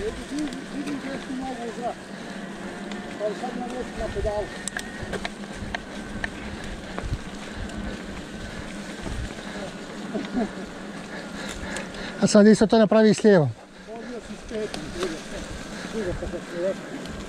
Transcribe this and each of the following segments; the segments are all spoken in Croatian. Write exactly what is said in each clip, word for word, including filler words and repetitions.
Vidim desnu nogu u zrak. Ali sad na nogu na pedalu. A sad isto to napravi i s lijevom. Ovdje si s petom, drugo. Drugo kako se rekao.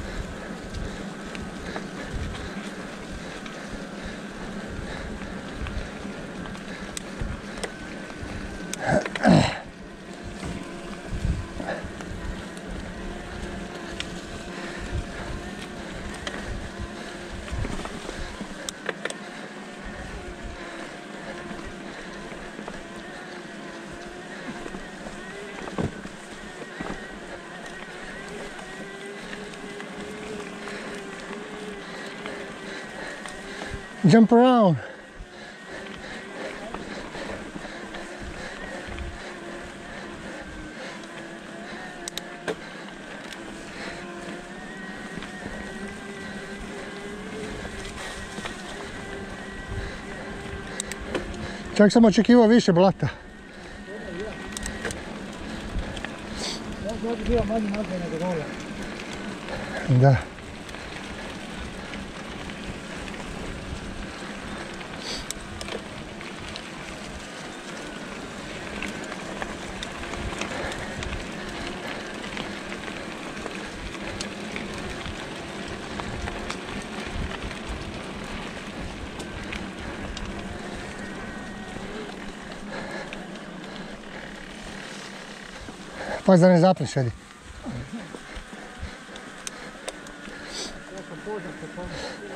Jump around. Čak sam očekivao više blata. Možda ovdje bio manji nazvaj nego dole. Da. Pazi da ne zapneš, Edi. Ja sam poznat po tome.